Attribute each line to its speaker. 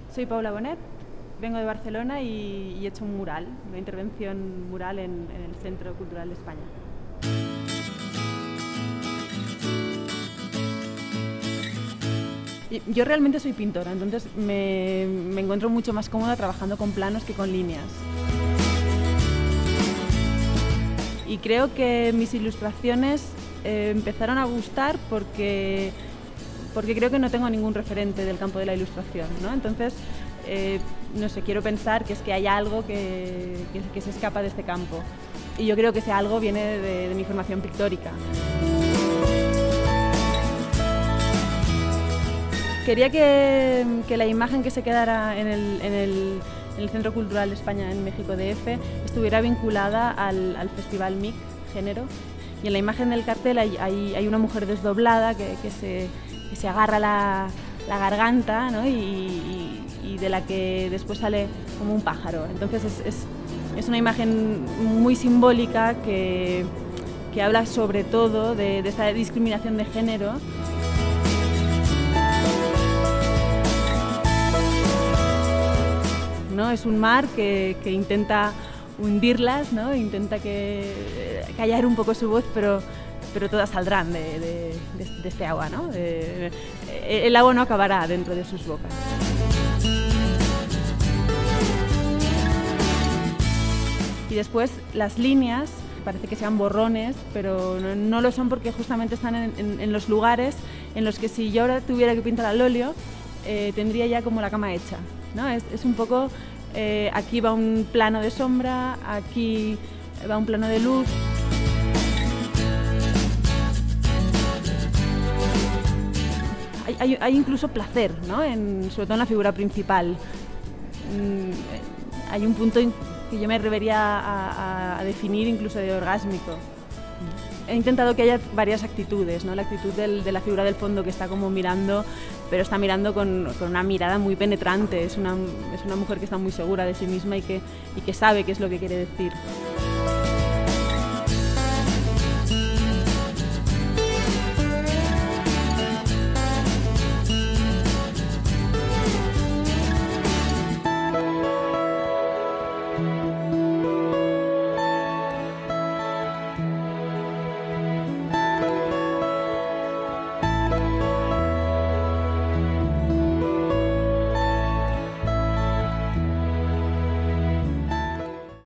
Speaker 1: Soy Paula Bonet, vengo de Barcelona y he hecho un mural, una intervención mural en el Centro Cultural de España. Yo realmente soy pintora, entonces me encuentro mucho más cómoda trabajando con planos que con líneas. Y creo que mis ilustraciones empezaron a gustar porque creo que no tengo ningún referente del campo de la ilustración, ¿no? Entonces, no sé, quiero pensar que es que hay algo que se escapa de este campo. Y yo creo que ese algo viene de mi formación pictórica. Quería que la imagen que se quedara en el Centro Cultural de España en México DF estuviera vinculada al Festival MIC Género. Y en la imagen del cartel hay una mujer desdoblada que se agarra la garganta, ¿no? y de la que después sale como un pájaro. Entonces es una imagen muy simbólica que habla sobre todo de esta discriminación de género. ¿No? Es un mar que intenta hundirlas, ¿no? Intenta callar un poco su voz, pero todas saldrán de este agua, ¿no? El agua no acabará dentro de sus bocas. Y después las líneas, parece que sean borrones, pero no lo son porque justamente están en los lugares en los que si yo ahora tuviera que pintar al óleo, tendría ya como la cama hecha, ¿no? Es un poco, aquí va un plano de sombra, aquí va un plano de luz. Hay incluso placer, ¿no? Sobre todo en la figura principal. Hay un punto que yo me atrevería a definir incluso de orgásmico. He intentado que haya varias actitudes, ¿no? La actitud de la figura del fondo que está como mirando, pero está mirando con una mirada muy penetrante. Es una mujer que está muy segura de sí misma y que sabe qué es lo que quiere decir.